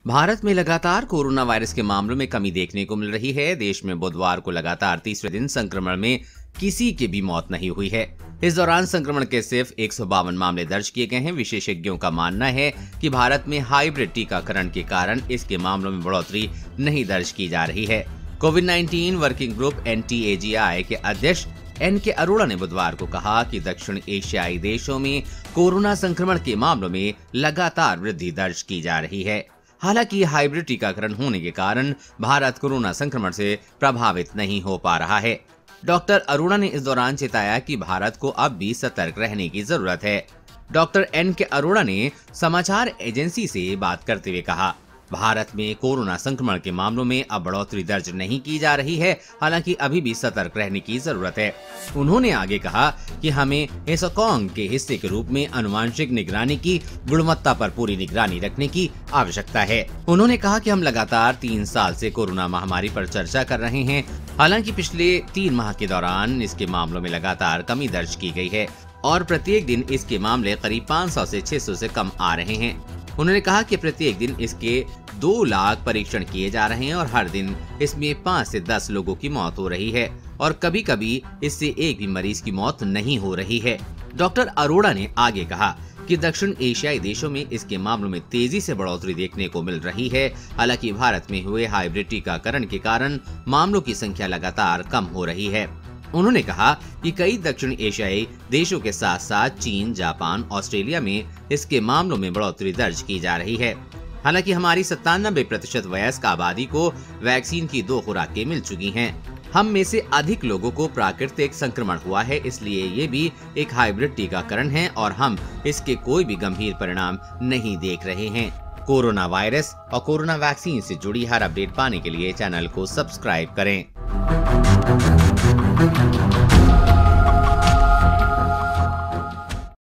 भारत में लगातार corona virus के मामलों में कमी देखने को मिल रही है। देश में बुधवार को लगातार तीसरे दिन संक्रमण में किसी की भी मौत नहीं हुई है। इस दौरान संक्रमण के सिर्फ 152 मामले दर्ज किए गए हैं। विशेषज्ञों का मानना है कि भारत में हाइब्रिड टीकाकरण के कारण इसके मामलों में बढ़ोतरी नहीं दर्ज की जा रही है। कोविड-19 वर्किंग ग्रुप NTAGI के अध्यक्ष NK अरोड़ा ने बुधवार को कहा कि दक्षिण एशियाई देशों में कोरोना संक्रमण के मामलों में लगातार वृद्धि दर्ज की जा रही है। हालांकि हाइब्रिड टीकाकरण होने के कारण भारत कोरोना संक्रमण से प्रभावित नहीं हो पा रहा है। डॉक्टर अरोड़ा ने इस दौरान चेताया कि भारत को अब भी सतर्क रहने की जरूरत है। डॉक्टर NK अरोड़ा ने समाचार एजेंसी से बात करते हुए कहा, भारत में कोरोना संक्रमण के मामलों में अब बढ़ोतरी दर्ज नहीं की जा रही है, हालांकि अभी भी सतर्क रहने की जरूरत है। उन्होंने आगे कहा कि हमें हेसोकोंग के हिस्से के रूप में आनुवांशिक निगरानी की गुणवत्ता पर पूरी निगरानी रखने की आवश्यकता है। उन्होंने कहा कि हम लगातार 3 साल से कोरोना महामारी पर चर्चा कर रहे हैं। हालांकि पिछले 3 माह के दौरान इसके मामलों में लगातार कमी दर्ज की गई है और प्रत्येक दिन इसके मामले करीब 500 से 600 से कम आ रहे हैं। उन्होंने कहा कि प्रत्येक दिन इसके 2 लाख परीक्षण किए जा रहे हैं और हर दिन इसमें 5 से 10 लोगों की मौत हो रही है और कभी कभी इससे एक भी मरीज की मौत नहीं हो रही है। डॉक्टर अरोड़ा ने आगे कहा कि दक्षिण एशियाई देशों में इसके मामलों में तेजी से बढ़ोतरी देखने को मिल रही है। हालांकि भारत में हुए हाइब्रिड टीकाकरण के कारण मामलों की संख्या लगातार कम हो रही है। उन्होंने कहा कि कई दक्षिण एशियाई देशों के साथ साथ चीन, जापान, ऑस्ट्रेलिया में इसके मामलों में बढ़ोतरी दर्ज की जा रही है। हालांकि हमारी 97% वयस्क आबादी को वैक्सीन की 2 खुराकें मिल चुकी हैं। हम में से अधिक लोगों को प्राकृतिक संक्रमण हुआ है, इसलिए ये भी एक हाइब्रिड टीकाकरण है और हम इसके कोई भी गंभीर परिणाम नहीं देख रहे हैं। कोरोना वायरस और कोरोना वैक्सीन से जुड़ी हर अपडेट पाने के लिए चैनल को सब्सक्राइब करें।